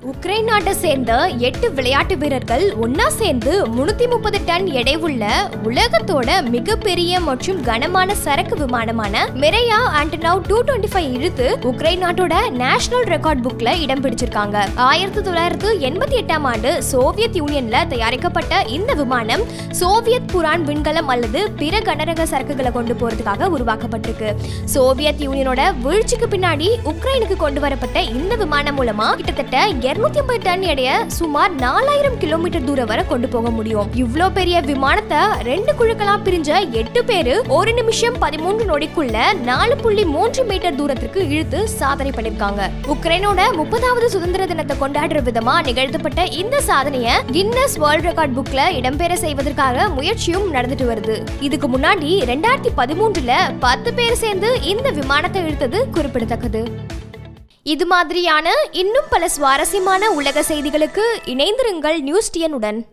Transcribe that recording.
Ukraine நாட்டை சேர்ந்த 8 விளையாட்டு வீரர்கள் ஒன்னா சேர்ந்து 330 டன் எடை உள்ள உலகத்தோட மிகப்பெரிய மற்றும் கனமான சரக்கு விமானமான மிரையா ஆண்டனோவ் 225 இழுத்து உக்ரைன் நாட்டோட நேஷனல் ரெக்கார்ட் புக்ல இடம் பிடிச்சிருக்காங்க. 1988ஆம் ஆண்டு சோவியத் யூனியன்ல தயாரிக்கப்பட்ட இந்த விமானம் சோவியத் புரான் விண்கலம் அல்லது பிற கனரக சரக்குகளை கொண்டு போறதுக்காக உருவாக்கப்பட்டிருக்கு. சோவியத் யூனியனோட வீழ்ச்சிக்கு பின்னாடி உக்ரைனுக்கு கொண்டு வரப்பட்ட இந்த விமானம் மூலமா கிட்டத்தட்ட 250 டன் எடைய சுமார் 4000 கிலோமீட்டர் தூரம் வரை கொண்டு போக முடியும். இவ்ளோ பெரிய விமானத்தை 2 குழுக்களா பிரிஞ்ச 8 பேரு 1 நிமிஷம் 13 நொடிக்குள்ள 4.3 மீட்டர் தூரத்திற்கு இழுத்து சாதனை பண்ணிருக்காங்க. உக்ரைனோட 30வது சுதந்திர தினத்தை கொண்டாடுற விதமா நிகழ்த்தப்பட்ட இந்த சாதனையை கின்னஸ் வேர்ல்ட் ரெக்கார்ட் புக்ல இடம்பெற செய்வதற்காக முயற்சியும் நடந்துட்டு வருது. இதுக்கு முன்னாடி 2013ல 10 பேர் சேர்ந்து இந்த விமானத்தை இழுத்தது குறிப்பிடத்தக்கது. இது மாதிரியான இன்னும் பல சுவாரஸ்யமான உலக செய்திகளுக்கு இணைந்திருங்கள் நியூஸ் டிஎன் உடன்.